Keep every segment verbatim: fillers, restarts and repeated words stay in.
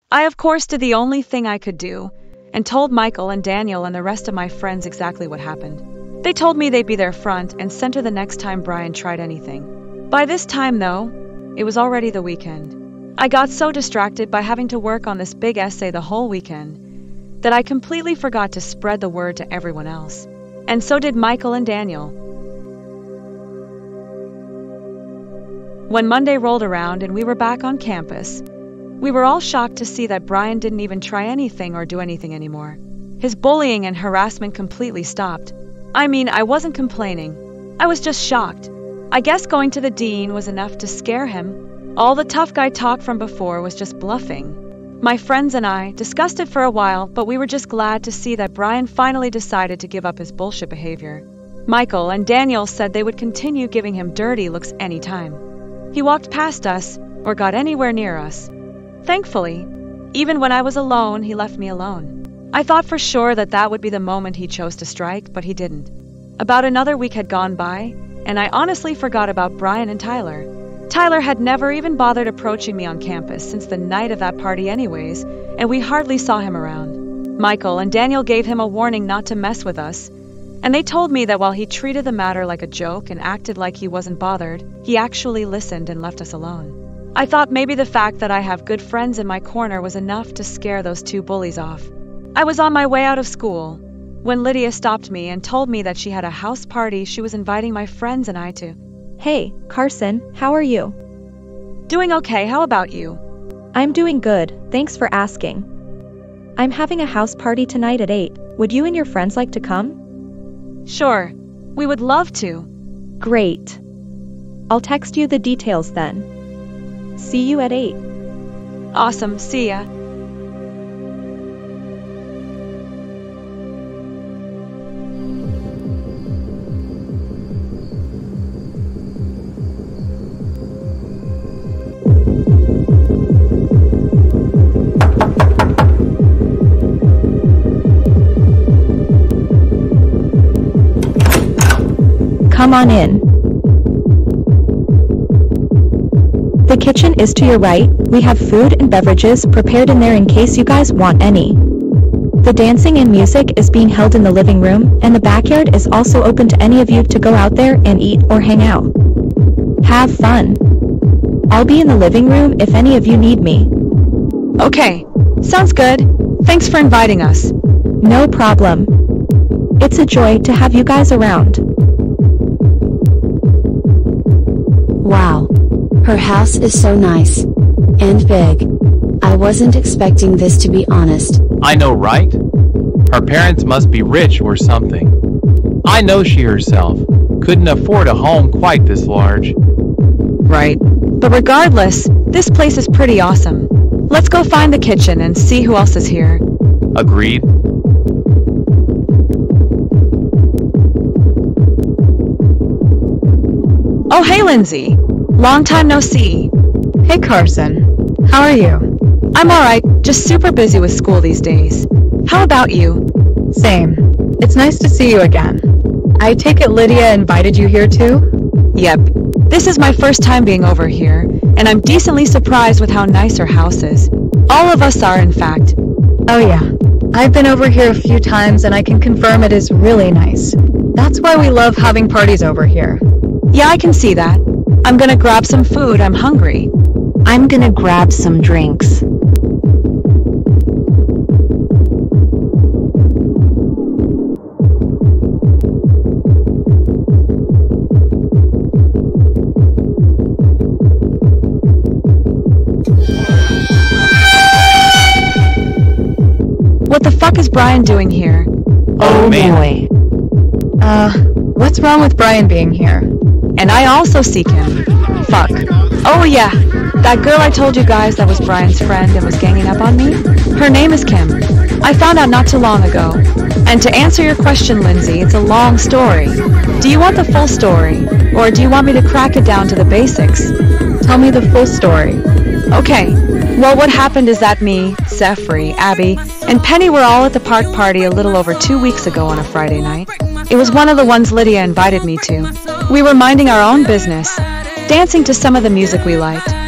I of course did the only thing I could do, and told Michael and Daniel and the rest of my friends exactly what happened. They told me they'd be there front and center the next time Brian tried anything. By this time, though, it was already the weekend. I got so distracted by having to work on this big essay the whole weekend that I completely forgot to spread the word to everyone else. And so did Michael and Daniel. When Monday rolled around and we were back on campus, we were all shocked to see that Brian didn't even try anything or do anything anymore. His bullying and harassment completely stopped. I mean, I wasn't complaining. I was just shocked. I guess going to the dean was enough to scare him. All the tough guy talk from before was just bluffing. My friends and I discussed it for a while, but we were just glad to see that Brian finally decided to give up his bullshit behavior. Michael and Daniel said they would continue giving him dirty looks anytime he walked past us or got anywhere near us. Thankfully, even when I was alone, he left me alone. I thought for sure that that would be the moment he chose to strike, but he didn't. About another week had gone by, and I honestly forgot about Brian and Tyler. Tyler had never even bothered approaching me on campus since the night of that party anyways, and we hardly saw him around. Michael and Daniel gave him a warning not to mess with us, and they told me that while he treated the matter like a joke and acted like he wasn't bothered, he actually listened and left us alone. I thought maybe the fact that I have good friends in my corner was enough to scare those two bullies off. I was on my way out of school when Lydia stopped me and told me that she had a house party she was inviting my friends and I to. Hey, Carson, how are you? Doing okay, how about you? I'm doing good, thanks for asking. I'm having a house party tonight at eight. Would you and your friends like to come? Sure, we would love to. Great. I'll text you the details then. See you at eight. Awesome, see ya. Come on in. The kitchen is to your right. We have food and beverages prepared in there in case you guys want any. The dancing and music is being held in the living room, and the backyard is also open to any of you to go out there and eat or hang out. Have fun. I'll be in the living room if any of you need me. Okay, sounds good. Thanks for inviting us. No problem. It's a joy to have you guys around. Wow. Her house is so nice. And big. I wasn't expecting this, to be honest. I know, right? Her parents must be rich or something. I know she herself couldn't afford a home quite this large. Right. But regardless, this place is pretty awesome. Let's go find the kitchen and see who else is here. Agreed. Oh, hey, Lindsay. Long time no see. Hey, Carson. How are you? I'm alright, just super busy with school these days. How about you? Same. It's nice to see you again. I take it Lydia invited you here too? Yep. This is my first time being over here, and I'm decently surprised with how nice her house is. All of us are, in fact. Oh yeah. I've been over here a few times and I can confirm it is really nice. That's why we love having parties over here. Yeah, I can see that. I'm gonna grab some food, I'm hungry. I'm gonna grab some drinks. What the fuck is Brian doing here? Oh, man. boy. Uh, what's wrong with Brian being here? And I also seek him. Fuck. Oh yeah, that girl I told you guys that was Brian's friend and was ganging up on me? Her name is Kim. I found out not too long ago. And to answer your question, Lindsay, it's a long story. Do you want the full story? Or do you want me to crack it down to the basics? Tell me the full story. Okay. Well, what happened is that me, Zephyr, Abby, and Penny were all at the park party a little over two weeks ago on a Friday night. It was one of the ones Lydia invited me to. We were minding our own business, dancing to some of the music we liked,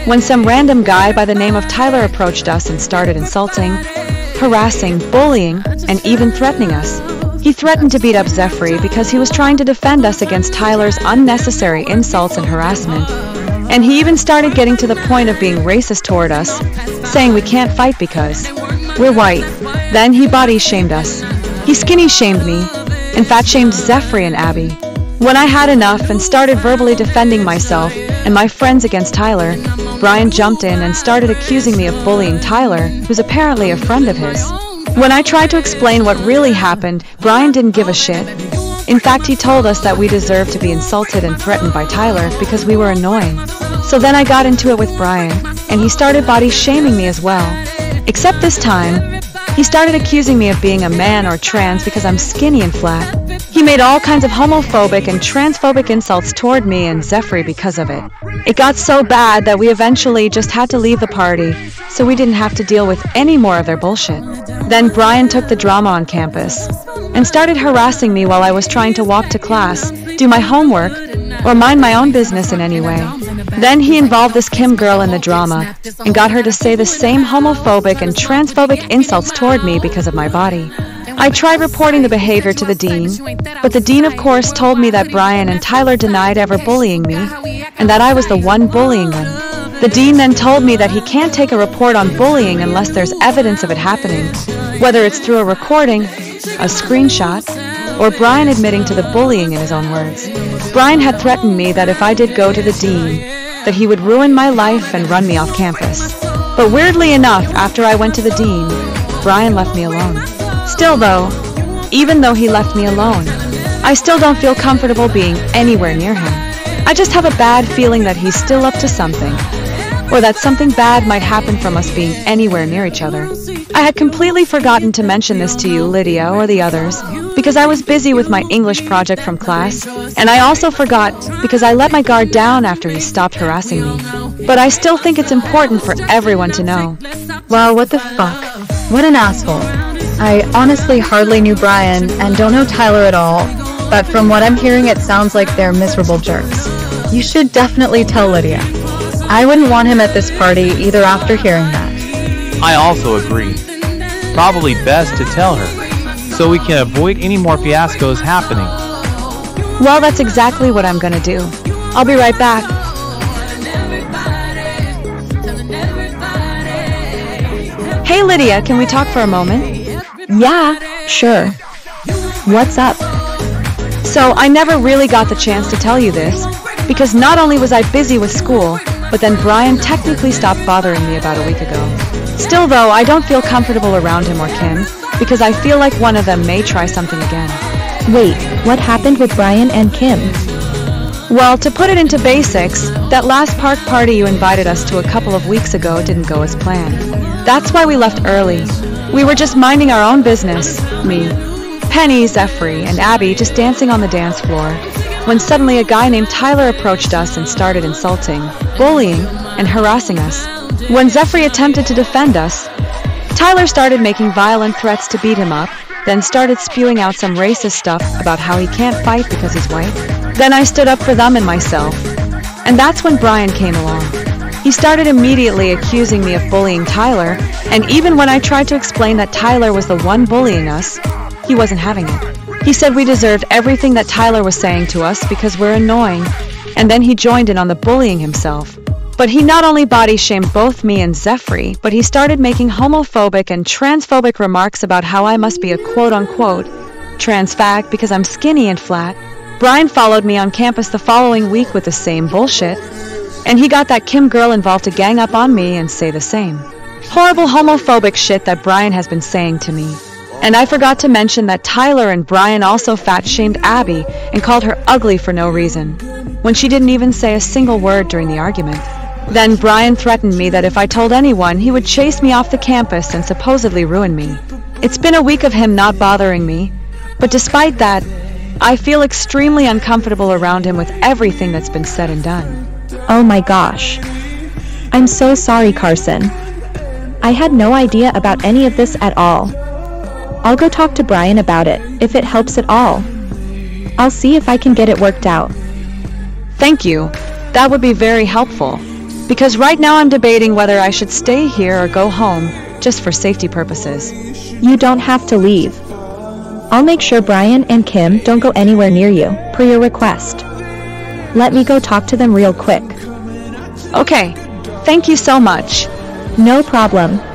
when some random guy by the name of Tyler approached us and started insulting, harassing, bullying, and even threatening us. He threatened to beat up Zephyr because he was trying to defend us against Tyler's unnecessary insults and harassment. And he even started getting to the point of being racist toward us, saying we can't fight because we're white. Then he body shamed us. He skinny shamed me, and fat shamed Zephyr and Abby. When I had enough and started verbally defending myself and my friends against Tyler, Brian jumped in and started accusing me of bullying Tyler, who's apparently a friend of his. When I tried to explain what really happened, Brian didn't give a shit. In fact, he told us that we deserved to be insulted and threatened by Tyler because we were annoying. So then I got into it with Brian, and he started body shaming me as well. Except this time, he started accusing me of being a man or trans because I'm skinny and flat. He made all kinds of homophobic and transphobic insults toward me and Zephyr because of it. It got so bad that we eventually just had to leave the party, so we didn't have to deal with any more of their bullshit. Then Brian took the drama on campus and started harassing me while I was trying to walk to class, do my homework, or mind my own business in any way. Then he involved this Kim girl in the drama and got her to say the same homophobic and transphobic insults toward me because of my body. I tried reporting the behavior to the dean, but the dean of course told me that Brian and Tyler denied ever bullying me, and that I was the one bullying them. The dean then told me that he can't take a report on bullying unless there's evidence of it happening, whether it's through a recording, a screenshot, or Brian admitting to the bullying in his own words. Brian had threatened me that if I did go to the dean, that he would ruin my life and run me off campus. But weirdly enough, after I went to the dean, Brian left me alone. Still though, even though he left me alone, I still don't feel comfortable being anywhere near him. I just have a bad feeling that he's still up to something, or that something bad might happen from us being anywhere near each other. I had completely forgotten to mention this to you, Lydia, or the others, because I was busy with my English project from class, and I also forgot because I let my guard down after he stopped harassing me. But I still think it's important for everyone to know. Wow, what the fuck? What an asshole. I honestly hardly knew Brian and don't know Tyler at all, but from what I'm hearing it sounds like they're miserable jerks. You should definitely tell Lydia. I wouldn't want him at this party either after hearing that. I also agree. Probably best to tell her, so we can avoid any more fiascos happening. Well, that's exactly what I'm gonna do. I'll be right back. Hey Lydia, can we talk for a moment? Yeah, sure. What's up? So, I never really got the chance to tell you this, because not only was I busy with school, but then Brian technically stopped bothering me about a week ago. Still though, I don't feel comfortable around him or Kim, because I feel like one of them may try something again. Wait, what happened with Brian and Kim? Well, to put it into basics, that last park party you invited us to a couple of weeks ago didn't go as planned. That's why we left early. We were just minding our own business, me, Penny, Zephyr, and Abby just dancing on the dance floor, when suddenly a guy named Tyler approached us and started insulting, bullying, and harassing us. When Zephyr attempted to defend us, Tyler started making violent threats to beat him up, then started spewing out some racist stuff about how he can't fight because he's white. Then I stood up for them and myself, and that's when Brian came along. He started immediately accusing me of bullying Tyler, and even when I tried to explain that Tyler was the one bullying us, he wasn't having it. He said we deserved everything that Tyler was saying to us because we're annoying, and then he joined in on the bullying himself. But he not only body shamed both me and Zephyr, but he started making homophobic and transphobic remarks about how I must be a quote-unquote trans fag because I'm skinny and flat. Brian followed me on campus the following week with the same bullshit, and he got that Kim girl involved to gang up on me and say the same horrible homophobic shit that Brian has been saying to me. And I forgot to mention that Tyler and Brian also fat-shamed Abby and called her ugly for no reason, when she didn't even say a single word during the argument. Then Brian threatened me that if I told anyone, he would chase me off the campus and supposedly ruin me. It's been a week of him not bothering me, but despite that, I feel extremely uncomfortable around him with everything that's been said and done. Oh my gosh. I'm so sorry, Carson. I had no idea about any of this at all. I'll go talk to Brian about it, if it helps at all. I'll see if I can get it worked out. Thank you. That would be very helpful. Because right now I'm debating whether I should stay here or go home, just for safety purposes. You don't have to leave. I'll make sure Brian and Kim don't go anywhere near you, per your request. Let me go talk to them real quick. Okay, thank you so much. No problem.